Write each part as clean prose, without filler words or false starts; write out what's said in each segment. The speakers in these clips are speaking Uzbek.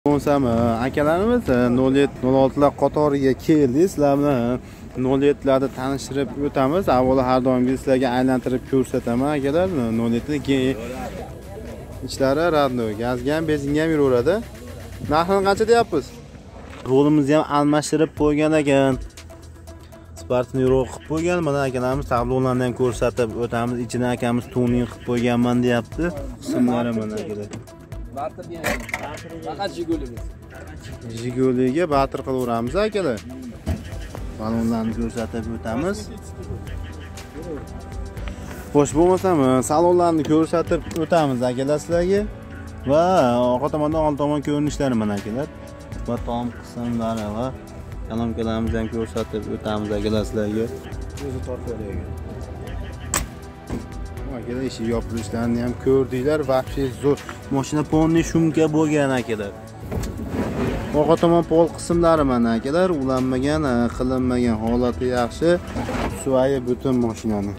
Bo'lsam akalarimiz 0706lar qatoriga keldi. Sizlar bilan 07larni tanishtirib o'tamiz. Avvalo har doimgi sizlarga aylantirib ko'rsataman akalar. 07 keyin ichlari radno, gazga ham, benzinga ham yuraveradi. Narxini qancha deyapmiz? Rolimizni ham almashtirib qo'ygan ekan. Spartni yo'q qilib qo'ygan. Mana akalarimiz tablonlarni ham ko'rsatib o'tamiz. Ichini akamiz tuning qilib qo'yganman deyapti. Qismlari mana akalar. Faqat Jigulimiz. Jiguliga batir qilaveramiz akalar. Balonlarni ko'rsatib o'tamiz. Xo'sh bo'lmasam, salonlarni ko'rsatib o'tamiz akalar sizlarga. Va orqa tomondan old tomon ko'rinishlari mana akalar. Va tom qismlari va kalomkalarimizni ham ko'rsatib o'tamiz akalar sizlarga. O'zi tortib Akalar eshik yopilishlarini ham ko'rdinglar. Вообще zo'r. Mashina polniy shumka bo'lgan akalar. Orqa tomon pol qismlari mana akalar, ulanmagan, qilinmagan, holati yaxshi. Suvayi butun mashinani.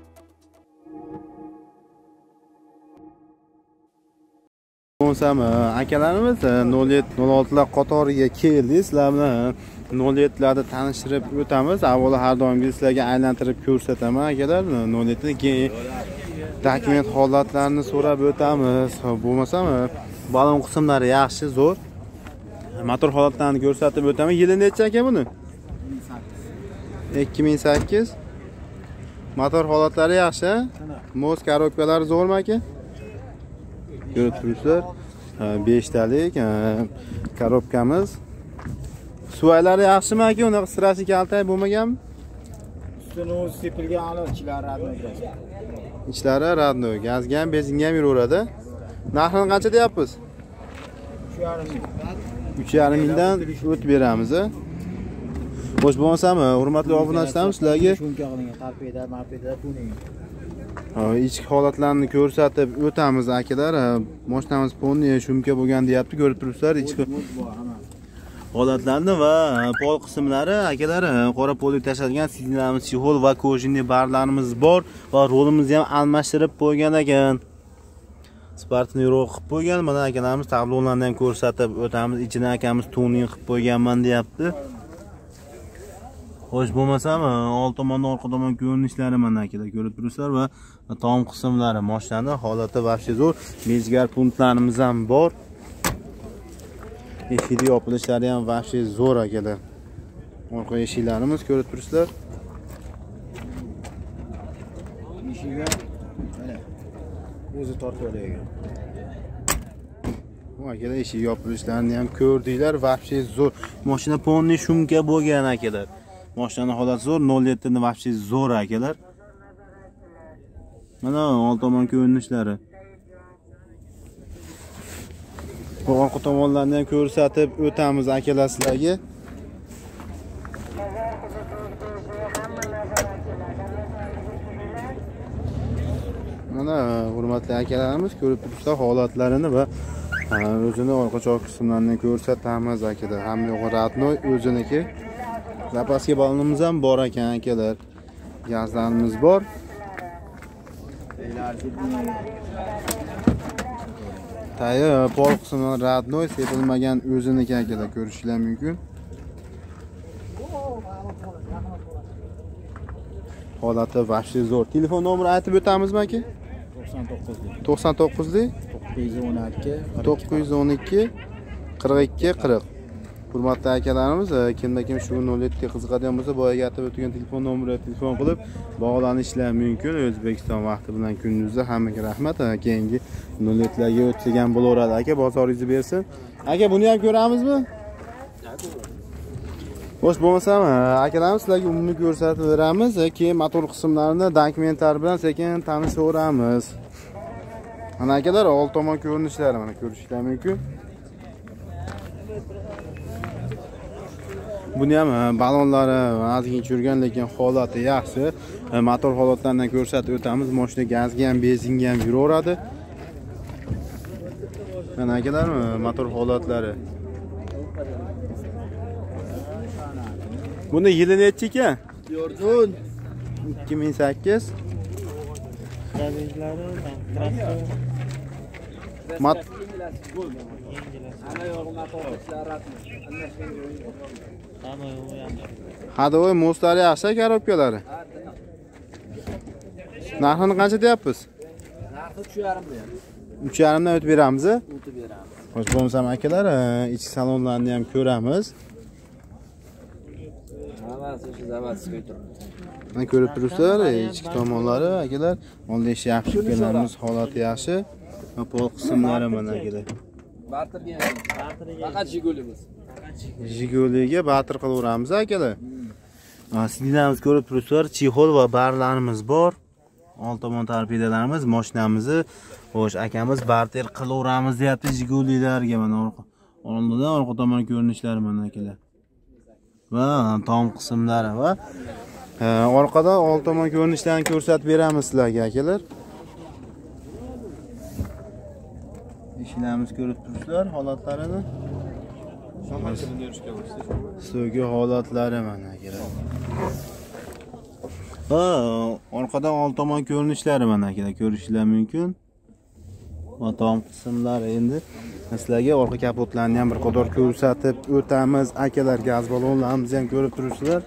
Bo'lsam akalarimiz 0706lar qatoriga keldi. Sizlar bilan 07larni tanishtirib o'tamiz. Avvalo har doimgi sizlarga aylantirib ko'rsataman akalar. 07 keyin dokument holatlarini so'rab o'tamiz. Bo'lmasam balon qismlari yaxshi, zo'r. Motor holatlarini ko'rsatib o'taman. Yili necha aka buni? 2008. Motor holatlari yaxshi. Moz korobkalari zo'rmi aka? Ko'rib turibsizlar. 5 talik korobkamiz. Suvaylari yaxshimi aka? Uni strasi kaltay bo'lmaganmi? Ustini o'zi sepilgan hali ichlari radno. Ichlari radno, gazga ham, benzinga ham yuraveradi. Narxini qancha deyapmiz? 3,5 mingdan o't beramiz. Xo'sh bo'lmasam, hurmatli obunachilarimiz sizlarga shunga qilingan tarpeda, marpeda tuning. Ichki holatlarni ko'rsatib o'tamiz akalar. Mashinamiz polniy shumka bo'lgan deyapti, ko'rib turibsizlar. Ichki holatlarni va pol qismlari akalar qora polga tashlangan sidinamiz, chexol va kojinli barlarimiz bor va rolimizni ham almashtirib qo'ygan ekan. Spartni yo'q qilib qo'ygan. Mana akalarimiz tablonlarni ham ko'rsatib o'tamiz. Ichini akamiz tuning qilib qo'yganman deyapti. Xo'sh bo'lmasam, old tomondan orqa tomon ko'rinishlari mana akalar ko'rib turibsizlar va tom qismlari mashinani holati vobshe zo'r. Mezgar punktlarimiz ham bor. Eshik yopilishlari ham vobshe zo'r akalar. Orqa eshiklarimiz ko'rib turibsizlar. Eshigiga mana o'zi tortib olgan. Bu akalar eshik yopilishlarini ham ko'rdinglar. Vobshe zo'r. Mashina polniy shumka bo'lgan akalar. Mashinaning holati zo'r, 07 ni vobshe zo'r akalar. Mana old tomon ko'rinishlari. Bu orqa tomonlarni ham ko'rsatib o'tamiz akalar sizlarga. Mana hurmatli akalarimiz ko'rib turibsizlar holatlarini va o'zini orqa choq qismlarini ko'rsatamiz akalar. Hamma radno o'ziniki. Zapaska balonimiz ham bor ekan akalar. Gazlarimiz bor. Tayi pol qismi radno sepilmagan o'ziniki akalar, ko'rishinglar mumkin. Holati vobshe zo'r. Telefon nomerini aytib o'tamizmi aka? 99 912 42 40. Hurmatli akalarimiz, kimda kim shu 07 ga qiziqadigan bo'lsa, boyaga aytib o'tgan telefon nomeriga telefon qilib bog'lanishlar mumkin. O'zbekiston vaqti bilan kunduzda hammaga rahmat. Keyingi 07 larga o'tgan bo'laveradi aka, bozoringizni bersin. Aka, buni ham ko'ramizmi? Xo'sh bo'lmasam, akalarimiz sizlarga umumiy ko'rsatib beramiz. Keyin motor qismlarini dokumentlar bilan sekin tanishaveramiz. Mana akalar, old tomon ko'rinishlari mana ko'rishinglar mumkin. Buni ham balonlari ozgina churgan, lekin holati yaxshi. Motor holatlarini ko'rsatib o'tamiz. Mashina gazga ham, benzinga ham yuraveradi. Mana akalar, motor holatlari. Buni yili necha ekan? 2008. yengilasiz bo'ldi. Ana yo'g'im atoqchilar ratmi. Hamma yo'q yaxshi. Hadovoy mo'stlari yaxshi korobkalari. Narxini qancha deyapsiz? Narxi 3,5 million. 3,5 dan o'tib beramiz. O'tib beramiz. Xo'sh bo'lmasam akalar, ichki salonlarni ham ko'ramiz. Hammasi shu zavodskiy turibdi. Mana ko'rib turibsizlar, ichki tomonlari akalar, oldin yaxshi kelganimiz holati yaxshi. Va pol qismlari mana akalar. Bartirga faqat Jigulimiz. Jiguliga barter qilaveramiz akalar. Sizlarimiz ko'rib turibsizlar, chexol va barlarimiz bor. Old tomon torpedalarimiz, mashinamizni xo'sh akamiz barter qilaveramiz deyapti Jigulilarga mana oldindan orqa tomon ko'rinishlari mana akalar. Va tom qismlari va orqada old tomon ko'rinishlarni ko'rsatib beramiz sizlarga akalar. Ishlarimiz ko'rib turibsizlar holatlarini. So'gi holatlari mana akalar. Va orqadan old tomon ko'rinishlari mana akalar, ko'rishlar mumkin. Va tom qismlari endi sizlarga orqa kapotlarni ham bir qator ko'rsatib o'tamiz akalar. Gaz ballonlarimizni ham ko'rib turibsizlar.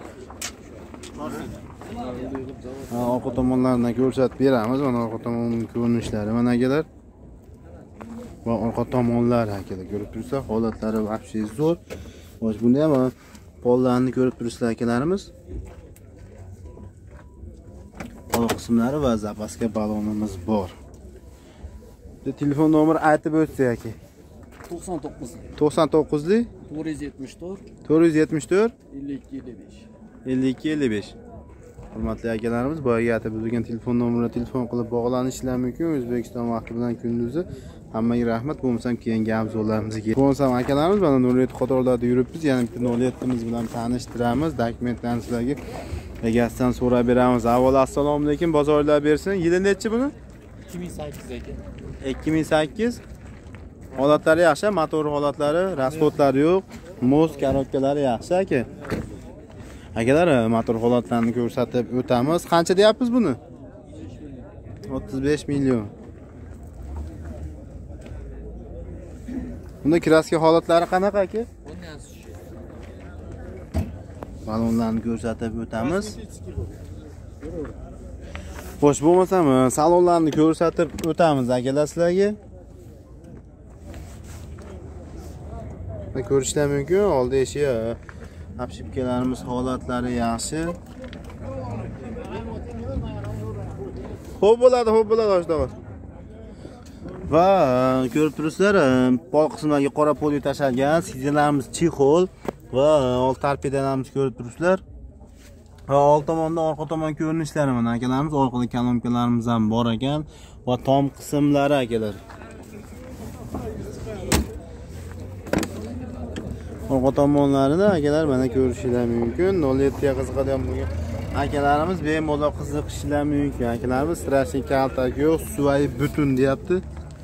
Orqa tomonlarni ko'rsatib beramiz. Mana orqa tomon ko'rinishlari mana akalar. Va orqa tomonlari akalar ko'rib turibsizlar, holatlari vobshe zo'r. Xo'sh, bunda ham pollarni ko'rib turibsizlar akalarimiz. Pol qismlari va zapaska balonimiz bor. Telefon nomeri aytib o'tsak aka. 99 99lik 474 474 52 55. 52 55. Hurmatli akalarimiz, boyaga aytib o'tgan telefon nomeriga telefon qilib bog'lanishlar mumkin. O'zbekiston vaqti bilan kunduzi. Hammaga rahmat. Bo'lmasam keyingi avzollarimizga. Bo'lmasam akalarimiz mana 07 qatorlarda yuribmiz. Yana bitta 07imiz bilan tanishtiramiz. Dokumentlarni sizlarga egasidan so'rab beramiz. Avvalo assalomu alaykum, bozorlar bersin. Yili nechi buni? 2008 aka. 2008. Holatlari yaxshi, motor holatlari, rasxodlari yo'q, mos korobkalari yaxshi aka. Akalar, motor holatlarini ko'rsatib o'tamiz. Qancha deyapsiz buni? 35 million. Bunda kraska holatlari qanaqa aka? Balonlarni ko'rsatib o'tamiz. Xo'sh, bo'lmasam salonlarni ko'rsatib o'tamiz akalar sizlarga. Ko'rishlar mumkin. Oldi eshik, apshipkalarimiz holatlari yaxshi. Xo'p bo'ladi oshdoq. Va ko'rib turibsizlar, pol qismlariga qora poli tashalgan, sidilarimiz chexol va old torpedalarimiz ko'rib turibsizlar. Va old tomondan orqa tomon ko'rinishlari mana akalarimiz, orqada kolonkalarimiz ham bor ekan va tom qismlari akalar. Orqa tomonlarini akalar mana ko'rishingiz mumkin. 07 ga qiziqadigan bo'lgan akalarimiz bemalol qiziqishingiz mumkin. Akalarimiz strashnik kaltak yo'q, suvayi butun deyapti.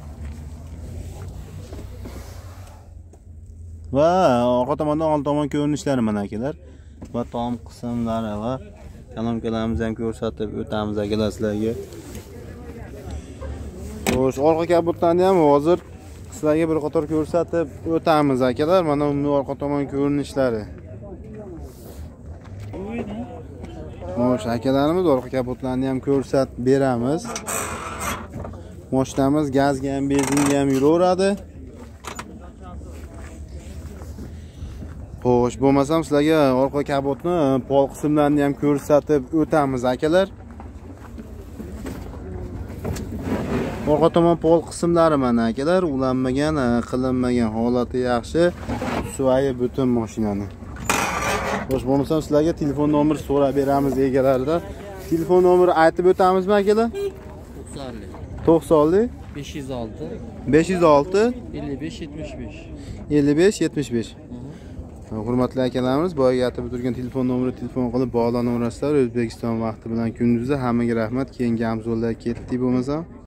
Va orqa tomondan old tomon ko'rinishlari mana akalar. Va tom qismlari va kolonkalarimizni ham ko'rsatib o'tamiz akalar sizlarga. Xo'sh, orqa kapotlarni ham hozir sizlarga bir qator ko'rsatib o'tamiz akalar. Mana uni orqa tomon ko'rinishlari. Xo'sh, akalarimiz orqa kapotlarni ham ko'rsatib beramiz. Mashinamiz gazga ham, benzinga ham yuraveradi. Xo'sh, bo'lmasam sizlarga orqa kapotni pol qismlarini ham ko'rsatib o'tamiz akalar. Orqa tomon pol qismlari mana akalar, ulanmagan, qilinmagan, holati yaxshi, suvayi butun mashinani. Xo'sh, bo'lmasam sizlarga telefon nomeri so'rab beramiz egalaridan. Telefon nomeri aytib o'tamizmi akalar? 90 506 506 55 75. 55 75. Hurmatli akalarimiz, boyaga aytib o'tirgan telefon nomeri telefon qilib bog'lanaverasizlar. O'zbekiston vaqti bilan kunduzi. Hammaga rahmat. Keyingi avzolar ketdik bo'lmasam.